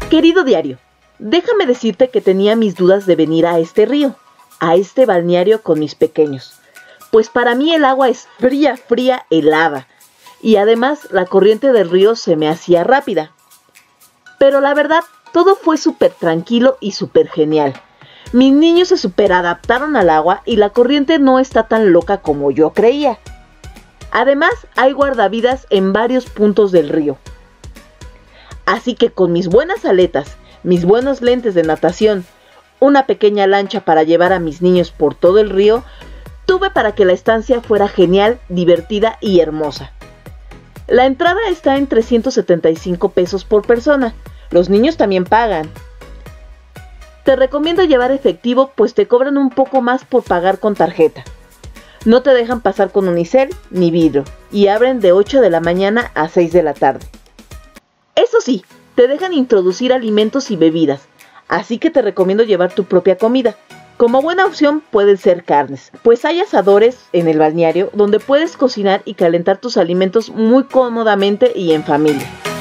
Querido diario, déjame decirte que tenía mis dudas de venir a este río, a este balneario con mis pequeños. Pues para mí el agua es fría, fría, helada. Y además la corriente del río se me hacía rápida. Pero la verdad, todo fue súper tranquilo y súper genial. Mis niños se súper adaptaron al agua y la corriente no está tan loca como yo creía. Además, hay guardavidas en varios puntos del río. Así que con mis buenas aletas, mis buenos lentes de natación, una pequeña lancha para llevar a mis niños por todo el río, tuve para que la estancia fuera genial, divertida y hermosa. La entrada está en 375 pesos por persona. Los niños también pagan. Te recomiendo llevar efectivo, pues te cobran un poco más por pagar con tarjeta. No te dejan pasar con unicel ni vidrio y abren de 8 de la mañana a 6 de la tarde. Eso sí, te dejan introducir alimentos y bebidas, así que te recomiendo llevar tu propia comida. Como buena opción pueden ser carnes, pues hay asadores en el balneario donde puedes cocinar y calentar tus alimentos muy cómodamente y en familia.